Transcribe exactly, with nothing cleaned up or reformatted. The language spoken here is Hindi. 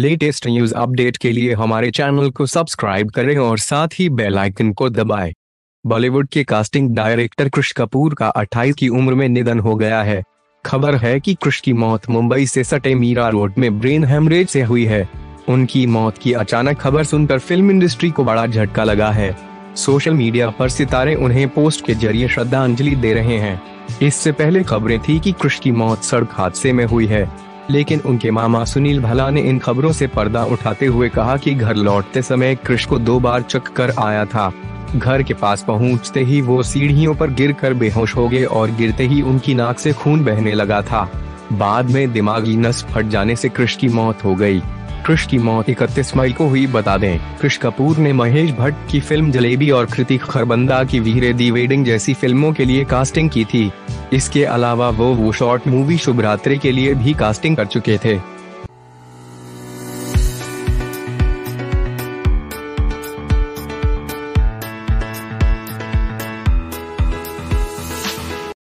लेटेस्ट न्यूज अपडेट के लिए हमारे चैनल को सब्सक्राइब करें और साथ ही बेल आइकन को दबाएं। बॉलीवुड के कास्टिंग डायरेक्टर कृष कपूर का अट्ठाईस की उम्र में निधन हो गया है। खबर है कि कृष की मौत मुंबई से सटे मीरा रोड में ब्रेन हेमरेज से हुई है। उनकी मौत की अचानक खबर सुनकर फिल्म इंडस्ट्री को बड़ा झटका लगा है। सोशल मीडिया पर सितारे उन्हें पोस्ट के जरिए श्रद्धांजलि दे रहे हैं। इससे पहले खबरें थी कि कृष की मौत सड़क हादसे में हुई है, लेकिन उनके मामा सुनील भल्ला ने इन खबरों से पर्दा उठाते हुए कहा कि घर लौटते समय कृष को दो बार चक्कर आया था। घर के पास पहुंचते ही वो सीढ़ियों पर गिरकर बेहोश हो गए और गिरते ही उनकी नाक से खून बहने लगा था। बाद में दिमागी नस फट जाने से कृष की मौत हो गई। कृष की मौत इकतीस मई को हुई। बता दें, कृष कपूर ने महेश भट्ट की फिल्म जलेबी और कृतिक खरबंदा की वीरे दी वेडिंग जैसी फिल्मों के लिए कास्टिंग की थी। इसके अलावा वो वो शॉर्ट मूवी शुभ रात्रि के लिए भी कास्टिंग कर चुके थे।